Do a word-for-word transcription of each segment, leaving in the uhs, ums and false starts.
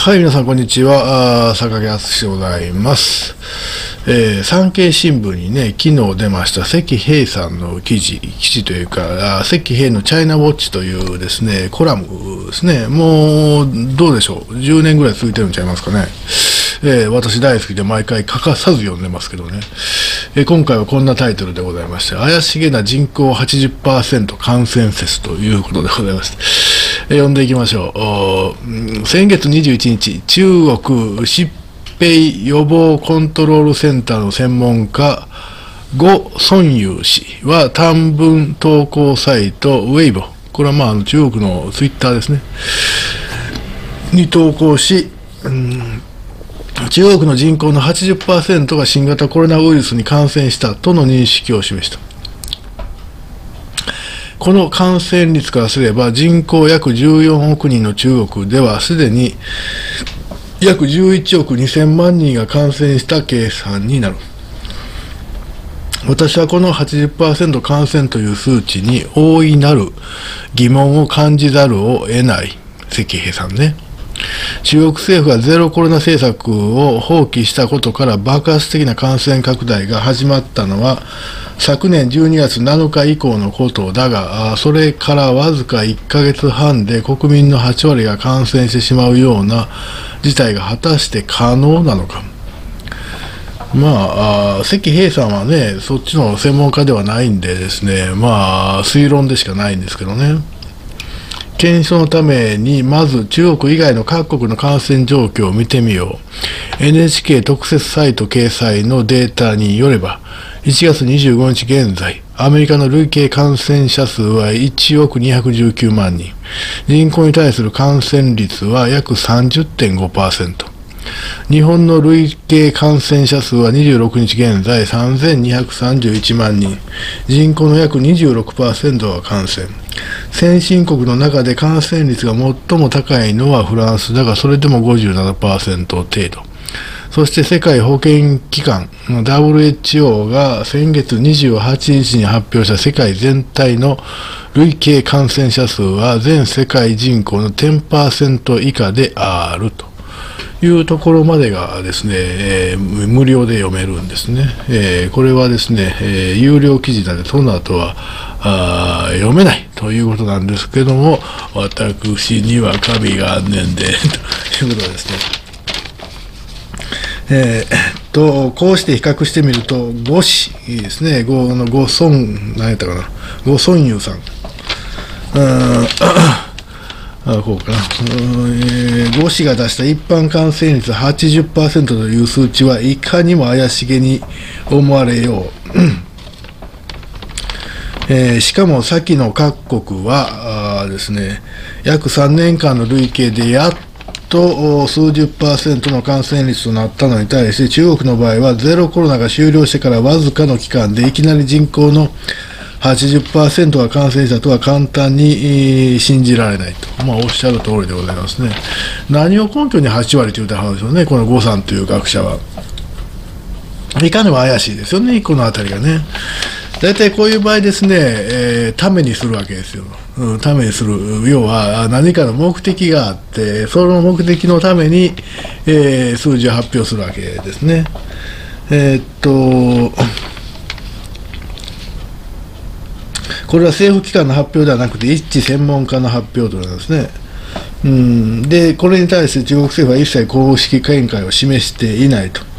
はい、皆さん、こんにちは。あ坂木敦でございます。えー、産経新聞にね、昨日出ました関平さんの記事、記事というか、あ関平のチャイナウォッチというですね、コラムですね、もう、どうでしょう、じゅうねんぐらい続いてるんちゃいますかね。えー、私大好きで毎回欠かさず読んでますけどね。えー、今回はこんなタイトルでございまして、怪しげな人口 はちじゅっパーセント 感染説ということでございます。えー、読んでいきましょう。先月にじゅういちにち、中国疾病予防コントロールセンターの専門家、呉尊友氏は短文投稿サイトウェイボ、これはまあ中国のツイッターですね、に投稿し、うん中国の人口の はちじゅっパーセント が新型コロナウイルスに感染したとの認識を示した。この感染率からすれば、人口約じゅうよんおくにんの中国では、すでに約じゅういちおくにせんまんにんが感染した計算になる。私はこの はちじゅっパーセント 感染という数値に大いなる疑問を感じざるを得ない。関平さんね。中国政府がゼロコロナ政策を放棄したことから爆発的な感染拡大が始まったのは昨年じゅうにがつなのか以降のことだが、それからわずかいっかげつはんで国民のはちわりが感染してしまうような事態が果たして可能なのか。まあ、関平さんはね、そっちの専門家ではないんでですね、まあ、推論でしかないんですけどね。検証のために、まず中国以外の各国の感染状況を見てみよう。エヌエイチケー 特設サイト掲載のデータによれば、いちがつにじゅうごにち現在、アメリカの累計感染者数はいちおくにひゃくじゅうきゅうまんにん。人口に対する感染率は約 さんじゅってんごパーセント。日本の累計感染者数はにじゅうろくにち現在さんぜんにひゃくさんじゅういちまんにん。人口の約 にじゅうろくパーセント が感染。先進国の中で感染率が最も高いのはフランスだが、それでも ごじゅうななパーセント 程度。そして世界保健機関 ダブリューエイチオー が先月にじゅうはちにちに発表した世界全体の累計感染者数は全世界人口の じゅっパーセント 以下であるというところまでがですね、えー、無料で読めるんですね。えー、これはですね、えー、有料記事なので、その後はあ読めないということなんですけども、私には神があんねんで、ということですね。えー、っと、こうして比較してみると、呉氏ですね、呉の呉孫、何やったかな、呉尊友さん。うんあこうかな、えー、呉氏が出した一般感染率 はちじゅっパーセント という数値はいかにも怪しげに思われよう。えー、しかも先の各国はあですね、約さんねんかんの累計でやっと数十パーセントの感染率となったのに対して、中国の場合はゼロコロナが終了してからわずかの期間でいきなり人口の はちじゅっパーセント が感染したとは簡単に信じられないと、まあ、おっしゃる通りでございますね。何を根拠にはちわりというたんでしょうね、この呉さんという学者は。いかにも怪しいですよね、このあたりがね。大体こういう場合ですね、えー、ためにするわけですよ。うん、ためにする。要は何かの目的があって、その目的のために、えー、数字を発表するわけですね。えー、っと、これは政府機関の発表ではなくて、一致専門家の発表となんですね。うん、で、これに対して中国政府は一切公式見解を示していないと。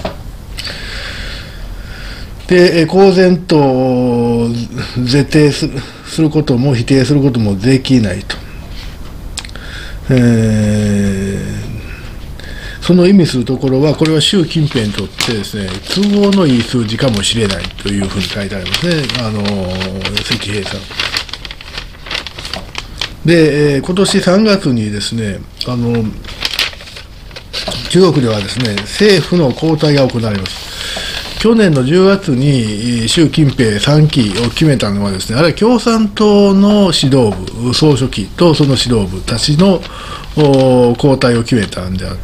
で、公然と是定する、することも否定することもできないと。えー、その意味するところは、これは習近平にとってですね、都合のいい数字かもしれないというふうに書いてありますね、あの関平さん。で、えー、今年さんがつにですね、あの中国ではですね、政府の交代が行われます。去年のじゅうがつに習近平さんきを決めたのはですね、あれは共産党の指導部、総書記とその指導部たちの交代を決めたんであって、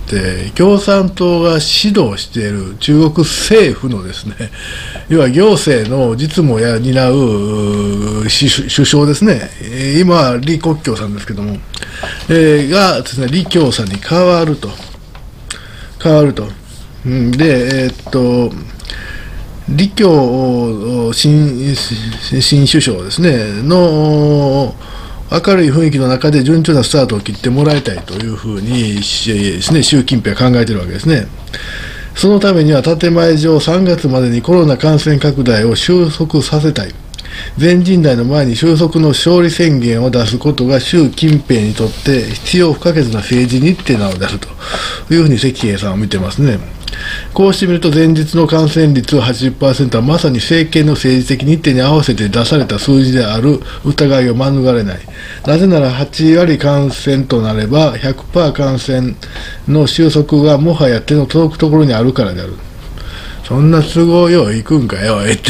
共産党が指導している中国政府のですね、要は行政の実務を担う首相ですね、今は李克強さんですけども、 えー、がですね、李強さんに変わると。変わると。うん、で、えー、っと、李強新、新首相ですね、の明るい雰囲気の中で順調なスタートを切ってもらいたいというふうにですね、習近平は考えているわけですね。そのためには建前上さんがつまでにコロナ感染拡大を収束させたい。全人代の前に収束の勝利宣言を出すことが習近平にとって必要不可欠な政治日程なのであるというふうに関平さんは見てますね。こうしてみると前日の感染率 はちじゅっパーセント はまさに政権の政治的日程に合わせて出された数字である疑いを免れない。なぜならはちわり感染となれば ひゃくパーセント 感染の収束がもはや手の届くところにあるからである。そんな都合よいくんかよって、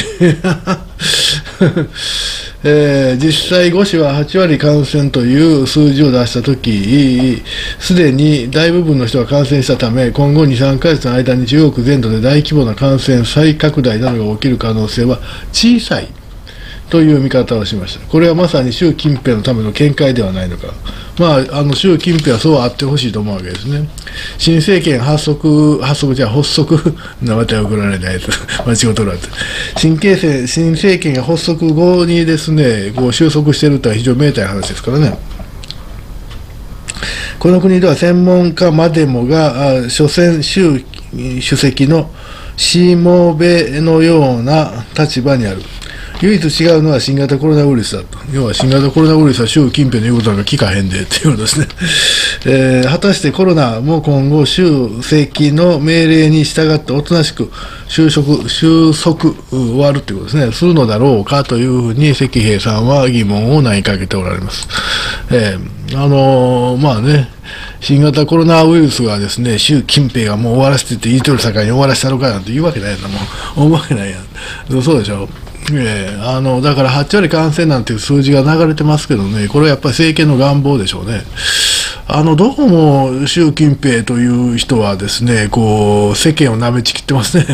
えー、実際ご氏ははちわり感染という数字を出したとき、すでに大部分の人が感染したため、今後に、さんかげつの間に中国全土で大規模な感染再拡大などが起きる可能性は小さいという見方をしました。これはまさに習近平のための見解ではないのか。まあ、あの習近平はそうあってほしいと思うわけですね。新政権発足、発足じゃ発足、名前で送られないやつ、間違うとるやつ。新形成、新政権が発足後にですね、こう収束しているとは非常に明太な話ですからね。この国では専門家までもが、所詮習主席のしもべのような立場にある。唯一違うのは新型コロナウイルスだと。要は新型コロナウイルスは習近平の言うことなんか聞かへんでっていうことですね。えー、果たしてコロナも今後習席の命令に従っておとなしく収束、収束終わるということですね。するのだろうかというふうに関平さんは疑問を投げかけておられます。えー、あのー、まあね、新型コロナウイルスがですね、習近平がもう終わらせてって言いとる境に終わらせたのかなんて言うわけないやんな、もう。思うわけないやん。そうでしょ。えー、あのだからはちわり感染なんていう数字が流れてますけどね、これはやっぱり政権の願望でしょうね。あのどうも習近平という人はですね、こう世間をなめちきってますね。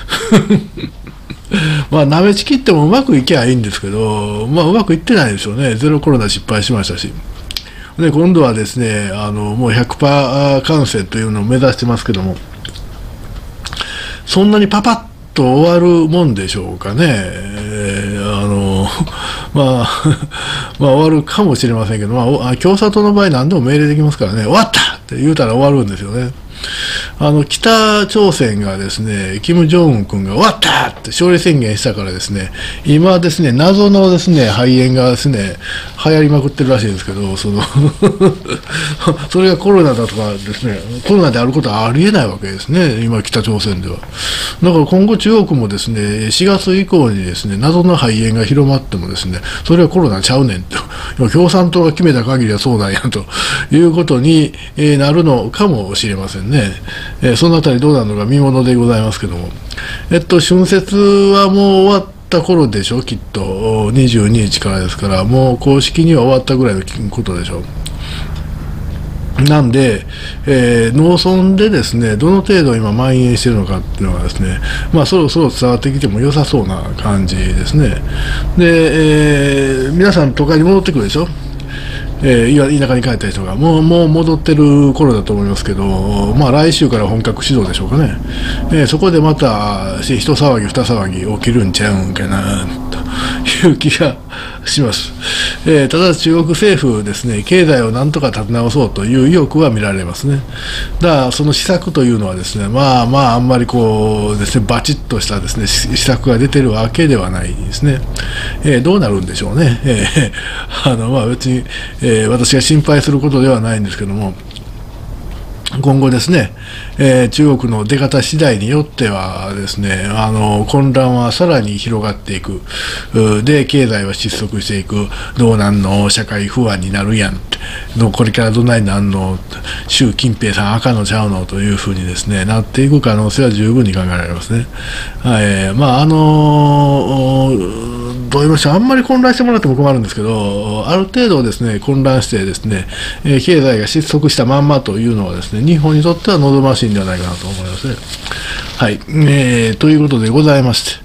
まあ、なめちきってもうまくいけばいいんですけど、まあ、うまくいってないでしょうね。ゼロコロナ失敗しましたし。で今度はですね、あのもう ひゃくパーセント 感染というのを目指してますけども、そんなにパパッと終わるもんでしょうかね。えー、あのまあまあ終わるかもしれませんけど、まあ、共産党の場合何でも命令できますからね、終わったって言うたら終わるんですよね。あの北朝鮮がですね、金正恩君が終わったって勝利宣言したからですね、今ですね、謎のですね、肺炎がですね、流行りまくってるらしいんですけど、そのそれがコロナだとかですね、コロナであることはありえないわけですね、今北朝鮮では。だから今後中国もですね、しがつ以降にですね、謎の肺炎が広まってもですね、それはコロナちゃうねんと、共産党が決めた限りはそうなんやということになるのかもしれませんね。えー、そのあたりどうなるのか見ものでございますけども、えっと春節はもう終わった頃でしょ、きっとにじゅうににちからですから、もう公式には終わったぐらいのことでしょう。なんで、えー、農村でですね、どの程度今蔓延しているのかっていうのがですね、まあそろそろ伝わってきても良さそうな感じですね。で、えー、皆さん都会に戻ってくるでしょ。えー、田舎に帰った人がもう、もう戻ってる頃だと思いますけど、まあ、来週から本格始動でしょうかね。えー、そこでまた一騒ぎ二騒ぎ起きるんちゃうんかなという気がします。えー、ただ中国政府ですね、経済をなんとか立て直そうという意欲は見られますね。だからその施策というのはですね、まあまああんまりこうですね、バチッとしたですね、施策が出てるわけではないですね。えー、どうなるんでしょうね。えー、あのまあ別に、えー、私が心配することではないんですけども、今後ですね、えー、中国の出方次第によってはですね、あの混乱はさらに広がっていく、で経済は失速していく、どうなんの、社会不安になるやんって、これからどないなんの、習近平さん赤のちゃうのというふうにですねなっていく可能性は十分に考えられますね。はい、まああのーどう言いましょう、あんまり混乱してもらっても困るんですけど、ある程度ですね混乱してですね、えー、経済が失速したまんまというのはですね、日本にとっては望ましいんではないかなと思いますね。はい、えー、ということでございまして、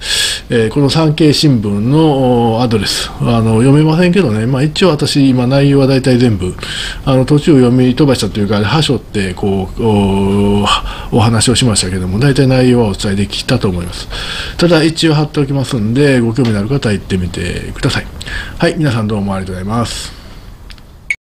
えー、この産経新聞のアドレス、あの読めませんけどね、まあ、一応私、今、内容は大体全部、あの途中読み飛ばしたというか、はしょってこう お, お話をしましたけども、大体内容はお伝えできたと思います。ただ、一応貼っておきますんで、ご興味のある方は行ってみてください。はい、皆さんどうもありがとうございます。